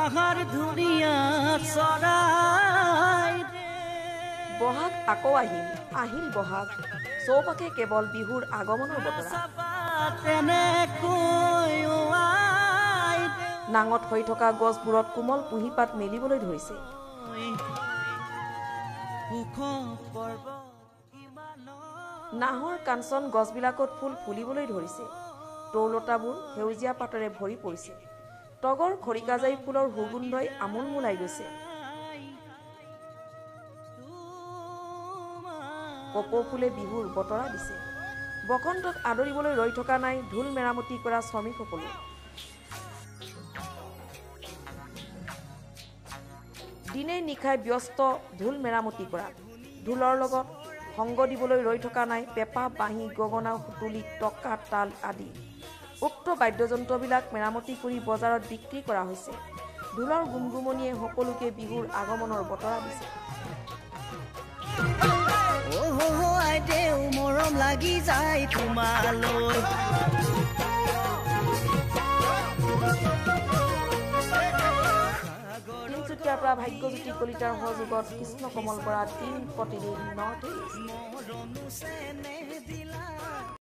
বাহাৰ ধুনীয়া চৰাই বহাগ আকৌ আহিল আহিল বহাগ চৌপাশে কেৱল বিহুৰ আগমনৰ বতৰা নাঙত হৈ থকা গছবোৰত কোমল কুঁহিপাত মেলিবলৈ ধৰিছে নাহৰ কাঞ্চন গছবিলাকত ফুল ফুলিবলৈ ধৰিছে তৌলতাবোৰ সেউজীয়া পাতেৰে ভৰি পৰিছে তগৰ খৰিকাজাই ফুলৰ সুগন্ধই আমোল মোলাই গৈছে কপৌ ফুলে বিহুৰ বতৰা দিছে বসন্তক আদৰিবলৈ ৰৈ থকা নাই ঢোল মেৰামতি কৰা শ্ৰমিকসকলে দিনে নিশাই ব্যস্ত ঢোল মেৰামতি কৰা ঢোলৰ লগত সংগ দিবলৈ ৰৈ থকা নাই পেঁপা বাঁহী গগনা সুতুলি টকা তাল আদি উক্ত বাদ্যযন্ত্ৰবিলাক মেৰামতি কৰি বজাৰত বিক্ৰী কৰা হৈছে ঢোলৰ গুমগুমনিয়ে সকলোকে বিহুৰ আগমনৰ বতৰা দিছে মৰম লাগি যায় তোমালৈ তিনিচুকীয়াৰ পৰা ভাগ্যজ্যোতি কলিতাৰ সহযোগত কৃষ্ণ কমল বৰা দিন প্ৰতিদিন নৰ্থ ইষ্ট